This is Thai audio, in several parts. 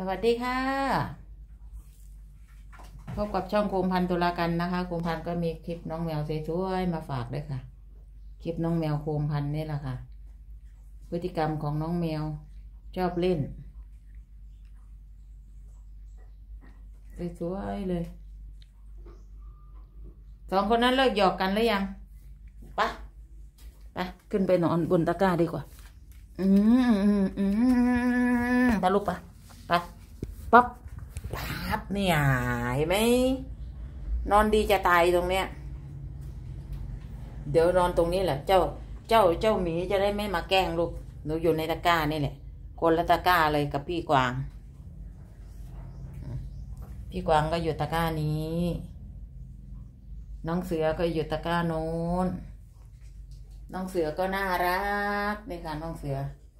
วัสดีค่ะพบกับช่องโคมพันธุ์ตุลากันนะคะโคมพันธุ์ก็มีคลิปน้องแมวสวยๆมาฝากด้วยค่ะคลิปน้องแมวโคมพันธุ์นี่แหละค่ะพฤติกรรมของน้องแมวชอบเล่นสวยๆเลยสองคนนั้นเลิกหยอกกันหรือยังปะขึ้นไปนอนบนตะกร้าดีกว่าปะลูกปะปั๊บเนี่ยเห็นไหมนอนดีจะตายตรงเนี้ยเดี๋ยวนอนตรงนี้แหละเจ้าหมีจะได้ไม่มาแกล้งลูกหนูอยู่ในตะกร้านี่แหละคนละตะกร้าเลยกับพี่กวางก็อยู่ตะกร้านี้น้องเสือก็อยู่ตะกร้าโน้นน้องเสือก็น่ารักนี่ค่ะน้องเสือ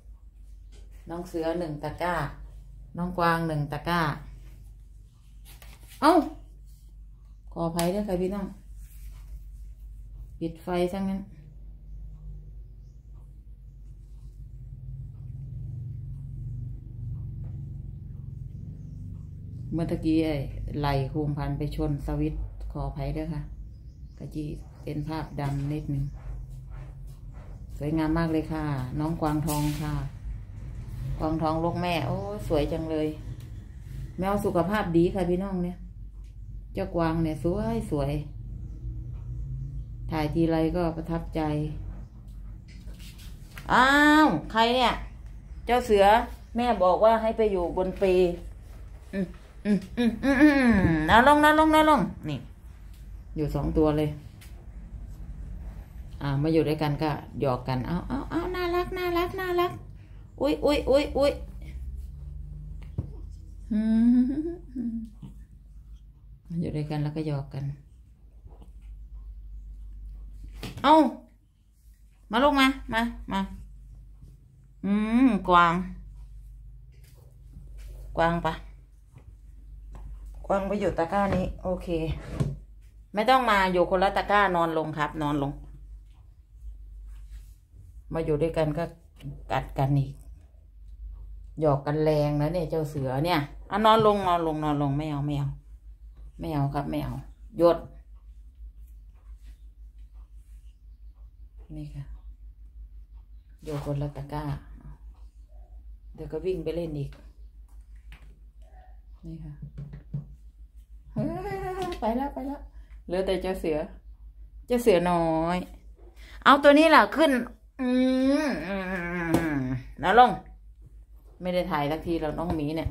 หนึ่งตะกร้าน้องกวางหนึ่งตะกร้าเอ้าขออภัยด้วยค่ะพี่น้องปิดไฟซะงั้นเมื่อกี้ไหลโคมพันไปชนสวิตช์ขออภัยด้วยค่ะกะจีเป็นภาพดำนิดนึงสวยงามมากเลยค่ะน้องกวางทองค่ะกวางทองลูกแม่โอ้สวยจังเลยแมวสุขภาพดีค่ะพี่น้องเนี่ยเจ้ากวางเนี่ยสวยถ่ายทีไรก็ประทับใจอ้าวใครเนี่ยเจ้าเสือแม่บอกว่าให้ไปอยู่บนปีนอนลงนี่อยู่สองตัวเลยมาอยู่ด้วยกันก็หยอกกันเอาน่ารักอุ้ยมาอยู่ด้วยกันแล้วก็หยอกกันเอามาลงมากวางปะกวางไปอยู่ตะกร้านี้โอเคไม่ต้องมาอยู่คนละตะกร้านอนลงครับนอนลงมาอยู่ด้วยกันก็กัดกันอีกหยอกกันแรงนะเนี่ยเจ้าเสือเนี่ยนอนลงไม่เอาครับไม่เอาหยุดนี่ค่ะอยู่คนละตะกร้าเดี๋ยวก็วิ่งไปเล่นอีกนี่ค่ะไปแล้วเหลือแต่เจ้าเสือน้อยเอาตัวนี้ล่ะขึ้นแล้วลงไม่ได้ถ่ายสักทีแล้วน้องหมีเนี่ย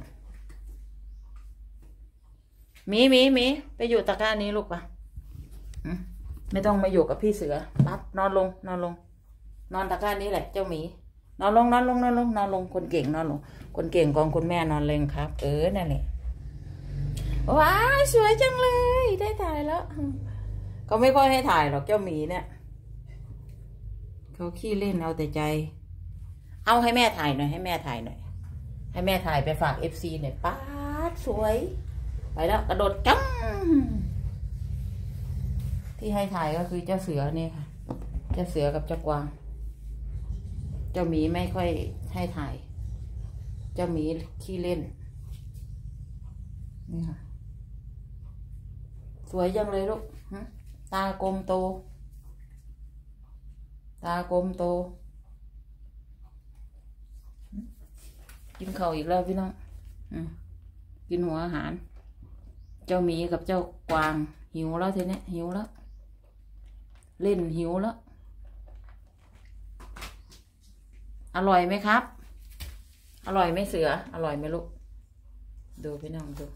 หมีไปอยู่ตะกร้านี้ลูกปะไม่ต้องมาอยู่กับพี่เสือปั๊บนอนลงนอนตะกร้านี้แหละเจ้าหมีนอนลงคนเก่งนอนลงคนเก่งของคุณแม่นอนเลยครับนั่นแหละว้าวสวยจังเลยได้ถ่ายแล้วเขาไม่ค่อยให้ถ่ายหรอกเจ้าหมีเนี่ยเขาขี้เล่นเอาแต่ใจเอาให้แม่ถ่ายหน่อยให้แม่ถ่ายไปฝาก FC หน่อยป๊าดสวยไปแล้วกระโดดจังที่ให้ถ่ายก็คือเจ้าเสือนี่ค่ะเจ้าเสือกับเจ้ากวางเจ้าหมีไม่ค่อยให้ถ่ายเจ้าหมีขี้เล่นนี่ค่ะสวยจังเลยลูกตากลมโตกินข้าวอีกแล้วพี่น้องกินหัวอาหารเจ้าหมีกับเจ้ากวางหิวแล้วทีนี้หิวแล้วเล่นหิวแล้วอร่อยไหมครับอร่อยไหมเสืออร่อยไหมลูกดูพี่น้องดู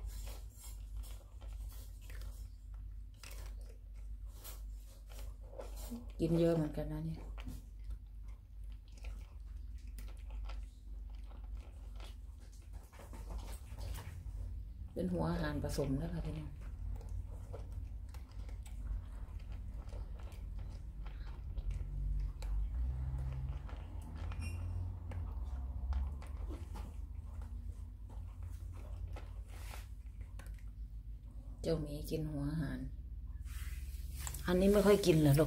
กินเยอะเหมือนกันนะเนี่ยเป็นหัวอาหารผสมแล้วค่ะพี่น้องเจ้าหมีกินหัวอาหารอันนี้ไม่ค่อยกินเหรอลูก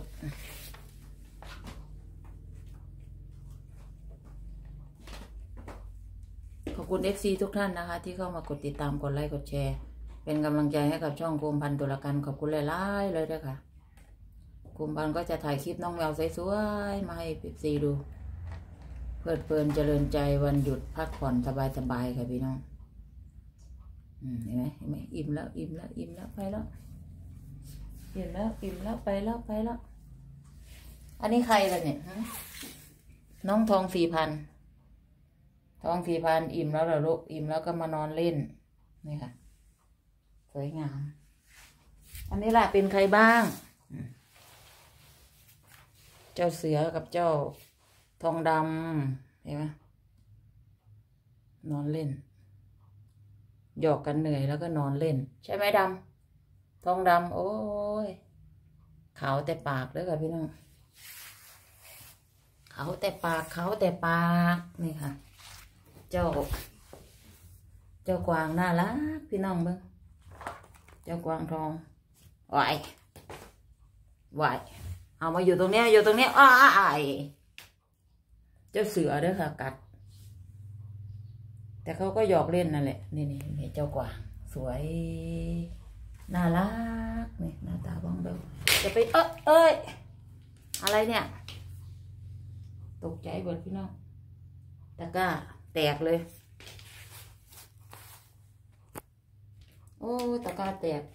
ขอบคุณคุณ FC ทุกท่านนะคะที่เข้ามากดติดตามกดไลค์กดแชร์เป็นกำลังใจให้กับช่องภูมิพันธ์ตุลาการขอบคุณหลายๆเลยด้วยค่ะภูมิพันธ์ก็จะถ่ายคลิปน้องแมวสวยๆมาให้ FC ดูเพลิดเพลินเจริญใจวันหยุดพักผ่อนสบายๆค่ะพี่น้องเห็นไหมอิ่มแล้วไปแล้วไปแล้วอันนี้ใครล่ะเนี่ยน้องทอง4,000อิ่มแล้วเหรอลูกอิ่มแล้วก็มานอนเล่นนี่ค่ะสวยงามอันนี้ล่ะเป็นใครบ้างเจ้าเสือกับเจ้าทองดำเห็นไหมนอนเล่นหยอกกันเหนื่อยแล้วก็นอนเล่นใช่ไหมดำทองดำโอ้ยขาวแต่ปากเลยค่ะพี่น้องขาวแต่ปากนี่ค่ะเจ้ากวางน่ารักพี่น้องเบิ้งเจ้ากวางทองไหวเอามาอยู่ตรงนี้อ้ายเจ้าเสือด้วยค่ะกัดแต่เขาก็หยอกเล่นนั่นแหละนี่เจ้ากวางสวยน่ารักนี่หน้าตาบ้องเบลจะไปเอ้ยอะไรเนี่ยตกใจเบิดพี่น้องตะกร้าแตกเลยโอ้ตะกร้าแตก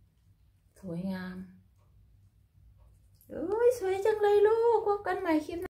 สวยงามโอ้ยสวยจังเลยลูกพบกันใหม่คลิป